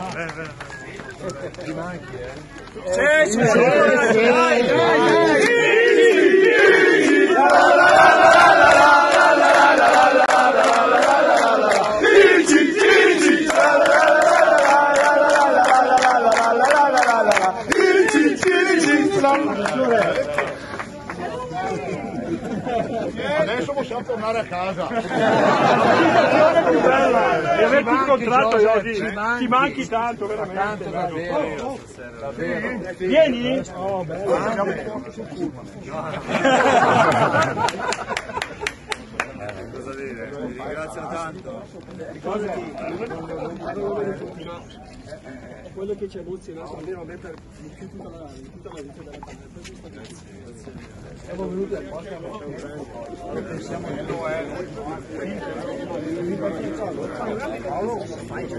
Ti manchi, Adesso possiamo tornare a casa. E averti incontrato oggi, ti manchi tanto, veramente. Tanto davvero. Vieni? Oh, bello, siamo un po' sul pullman. Cosa dire? Vi ringrazio tanto. Quello che ci emoziona almeno a me per tutta la vita della Siamo venuti apposta pensiamo che lo è.